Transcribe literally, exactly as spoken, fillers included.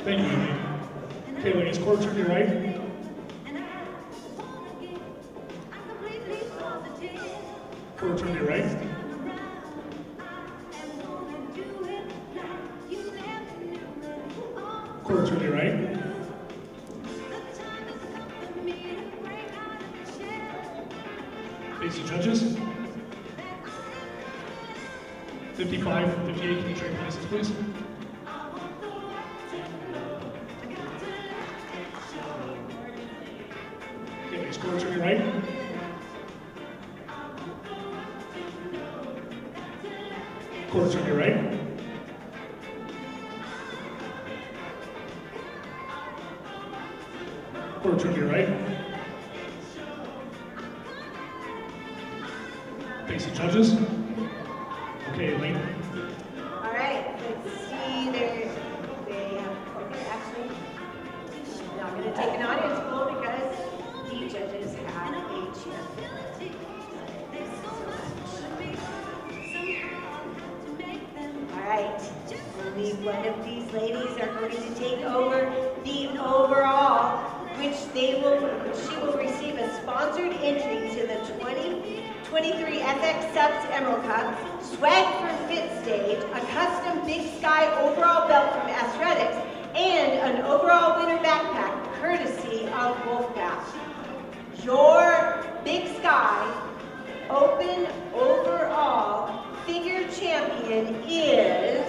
Thank you, Amy. Okay, ladies, court to your right. Court to your right. Court to your right. Face the judges. fifty-five, fifty-eight, can you trade places, please? Okay, ladies, court to your right. Court to your right. Court to your right. Face the judges. Okay, Elaine. All right, let's see. There, they have. Okay, actually, I'm not going to take an audience poll because the judges have a chair. All right, only one of these ladies are going to take over the overall, which they will. She will receive a sponsored entry to the twenty twenty-three F X Subs Emerald Cup, swag from Fit Stage, a custom Big Sky overall belt from Athletics, and an overall winner backpack courtesy of Wolfpack. Your Big Sky Open overall figure champion is